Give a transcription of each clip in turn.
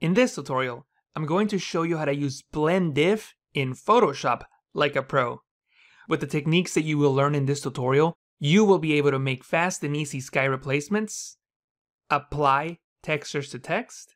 In this tutorial, I'm going to show you how to use blend diff in Photoshop like a pro. With the techniques that you will learn in this tutorial, you will be able to make fast and easy sky replacements, apply textures to text,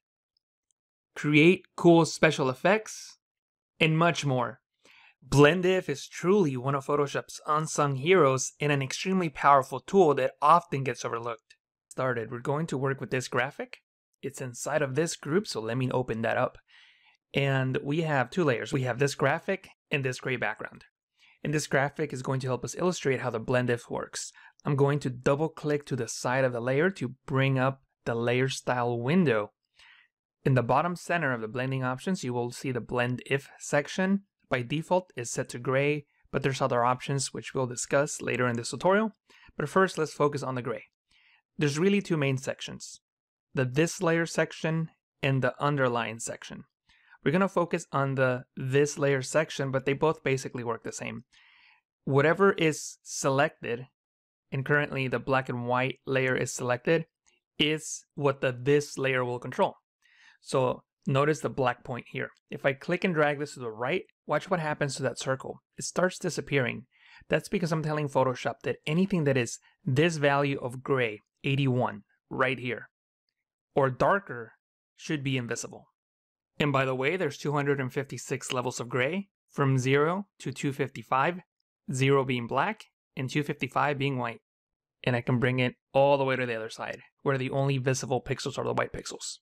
create cool special effects, and much more. Blend diff is truly one of Photoshop's unsung heroes and an extremely powerful tool that often gets overlooked. We're going to work with this graphic. It's inside of this group, so let me open that up. And we have two layers. We have this graphic and this gray background. And this graphic is going to help us illustrate how the blend diff works. I'm going to double click to the side of the layer to bring up the layer style window. In the bottom center of the blending options, you will see the blend if section. By default, it's set to gray, but there's other options which we'll discuss later in this tutorial. But first, let's focus on the gray. There's really two main sections, the this layer section and the underline section. We're going to focus on the this layer section, but they both basically work the same. Whatever is selected, and currently the black and white layer is selected, is what the this layer will control. So notice the black point here. If I click and drag this to the right, watch what happens to that circle. It starts disappearing. That's because I'm telling Photoshop that anything that is this value of gray, 81, right here, or darker, should be invisible. And by the way, there's 256 levels of gray, from 0 to 255, 0 being black, and 255 being white. And I can bring it all the way to the other side, where the only visible pixels are the white pixels.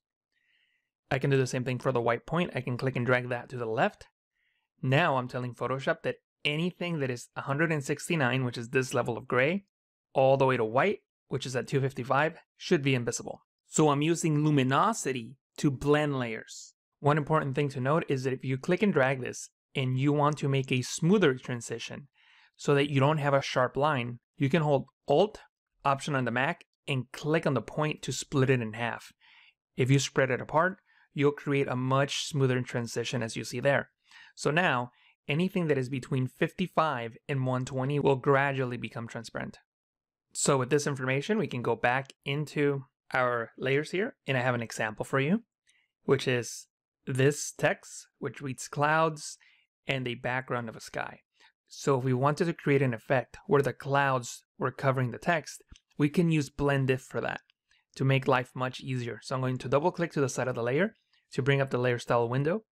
I can do the same thing for the white point. I can click and drag that to the left. Now I'm telling Photoshop that anything that is 169, which is this level of gray, all the way to white, which is at 255, should be invisible. So I'm using luminosity to blend layers. One important thing to note is that if you click and drag this and you want to make a smoother transition so that you don't have a sharp line, you can hold Alt, Option on the Mac, and click on the point to split it in half. If you spread it apart, you'll create a much smoother transition as you see there. So now, anything that is between 55 and 120 will gradually become transparent. So with this information, we can go back into our layers here, and I have an example for you, which is this text, which reads clouds and a background of a sky. So if we wanted to create an effect where the clouds were covering the text, we can use blend diff for that to make life much easier. So I'm going to double click to the side of the layer to bring up the layer style window.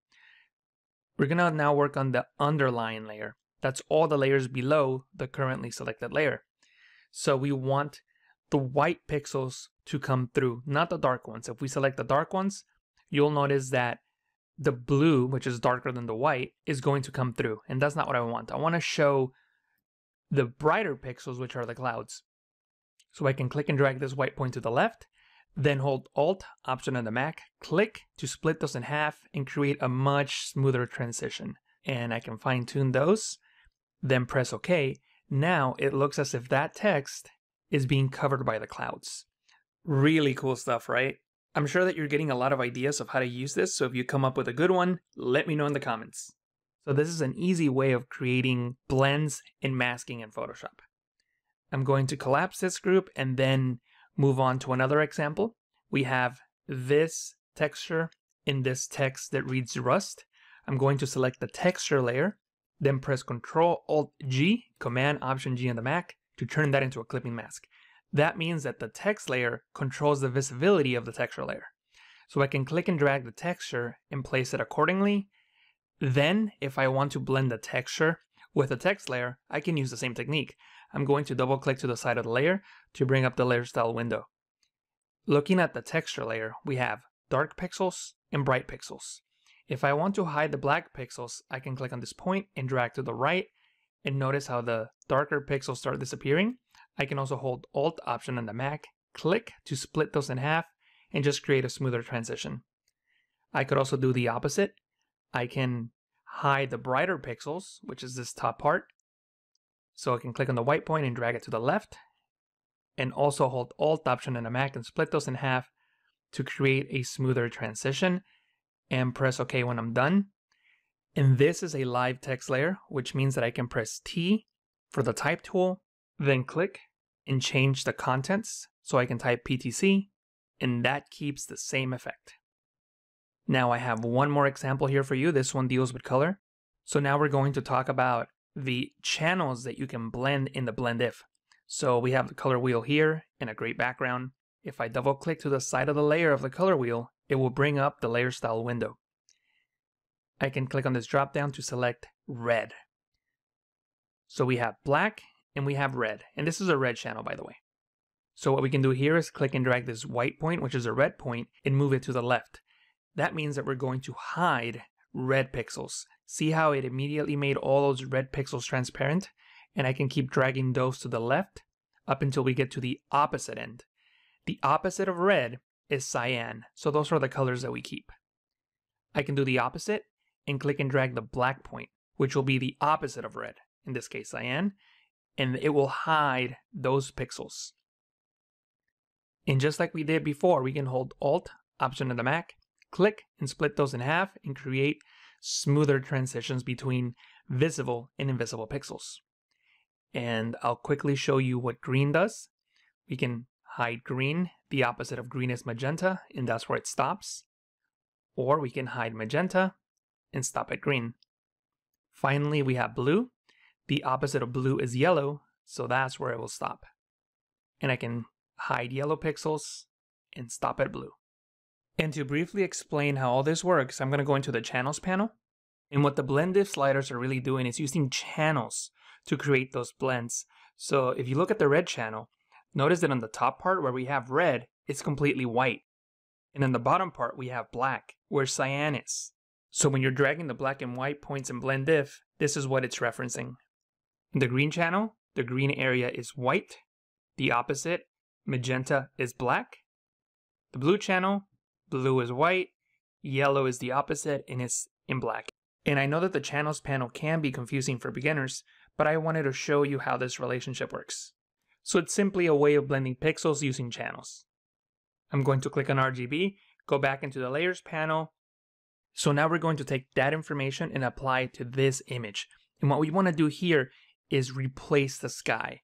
We're going to now work on the underline layer. That's all the layers below the currently selected layer. So we want the white pixels to come through, not the dark ones. If we select the dark ones, you'll notice that the blue, which is darker than the white, is going to come through. And that's not what I want. I want to show the brighter pixels, which are the clouds. So I can click and drag this white point to the left, then hold Alt, Option on the Mac, click to split those in half and create a much smoother transition. And I can fine tune those, then press OK. Now it looks as if that text is being covered by the clouds. Really cool stuff, right? I'm sure that you're getting a lot of ideas of how to use this, so if you come up with a good one, let me know in the comments. So this is an easy way of creating blends and masking in Photoshop. I'm going to collapse this group and then move on to another example. We have this texture in this text that reads Rust. I'm going to select the texture layer, then press Ctrl-Alt-G, Command-Option-G on the Mac to turn that into a clipping mask. That means that the text layer controls the visibility of the texture layer. So I can click and drag the texture and place it accordingly. Then, if I want to blend the texture with the text layer, I can use the same technique. I'm going to double click to the side of the layer to bring up the layer style window. Looking at the texture layer, we have dark pixels and bright pixels. If I want to hide the black pixels, I can click on this point and drag to the right, and notice how the darker pixels start disappearing. I can also hold Alt, Option on the Mac, click to split those in half, and just create a smoother transition. I could also do the opposite. I can hide the brighter pixels, which is this top part. So I can click on the white point and drag it to the left, and also hold Alt, Option on the Mac and split those in half to create a smoother transition, and press OK when I'm done. And this is a live text layer, which means that I can press T for the type tool, then click and change the contents. So I can type PTC, and that keeps the same effect. Now I have one more example here for you. This one deals with color. So now we're going to talk about the channels that you can blend in the blend if. So we have the color wheel here and a gray background. If I double click to the side of the layer of the color wheel, it will bring up the layer style window. I can click on this drop down to select red. So we have black and we have red, and this is a red channel, by the way. So what we can do here is click and drag this white point, which is a red point, and move it to the left. That means that we're going to hide red pixels. See how it immediately made all those red pixels transparent? And I can keep dragging those to the left up until we get to the opposite end. The opposite of red is cyan, so those are the colors that we keep. I can do the opposite and click and drag the black point, which will be the opposite of red, in this case cyan, and it will hide those pixels. And just like we did before, we can hold Alt, Option on the Mac, click and split those in half and create smoother transitions between visible and invisible pixels. And I'll quickly show you what green does. We can hide green. The opposite of green is magenta, and that's where it stops. Or we can hide magenta and stop at green. Finally, we have blue. The opposite of blue is yellow, so that's where it will stop. And I can hide yellow pixels and stop at blue. And to briefly explain how all this works, I'm going to go into the channels panel. And what the blend if sliders are really doing is using channels to create those blends. So if you look at the red channel, notice that on the top part where we have red, it's completely white. And on the bottom part, we have black, where cyan is. So when you're dragging the black and white points in blend if, this is what it's referencing. In the green channel, the green area is white. The opposite, magenta, is black. The blue channel, blue is white. Yellow is the opposite, and it's in black. And I know that the channels panel can be confusing for beginners, but I wanted to show you how this relationship works. So it's simply a way of blending pixels using channels. I'm going to click on RGB, go back into the layers panel. So now we're going to take that information and apply it to this image. And what we want to do here is replace the sky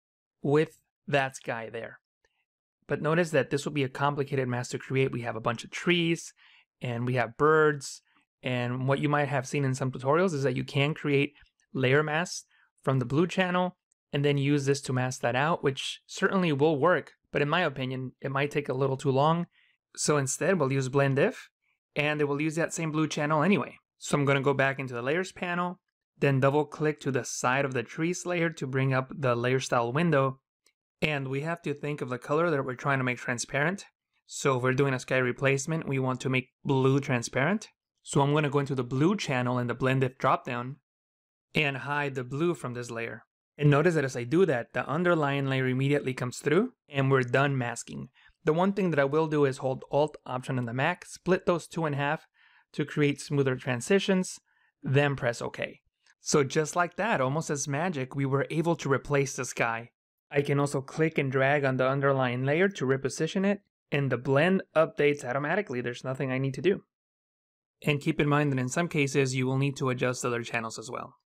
with that sky there. But notice that this will be a complicated mask to create. We have a bunch of trees and we have birds. And what you might have seen in some tutorials is that you can create layer masks from the blue channel and then use this to mask that out, which certainly will work. But in my opinion, it might take a little too long. So instead, we'll use blend if, and it will use that same blue channel anyway. So I'm going to go back into the layers panel, then double click to the side of the trees layer to bring up the layer style window. And we have to think of the color that we're trying to make transparent. So if we're doing a sky replacement, we want to make blue transparent. So I'm going to go into the blue channel in the blend if dropdown and hide the blue from this layer. And notice that as I do that, the underlying layer immediately comes through and we're done masking. The one thing that I will do is hold Alt Option on the Mac, split those two in half to create smoother transitions, then press OK. So just like that, almost as magic, we were able to replace the sky. I can also click and drag on the underlying layer to reposition it, and the blend updates automatically. There's nothing I need to do. And keep in mind that in some cases, you will need to adjust other channels as well.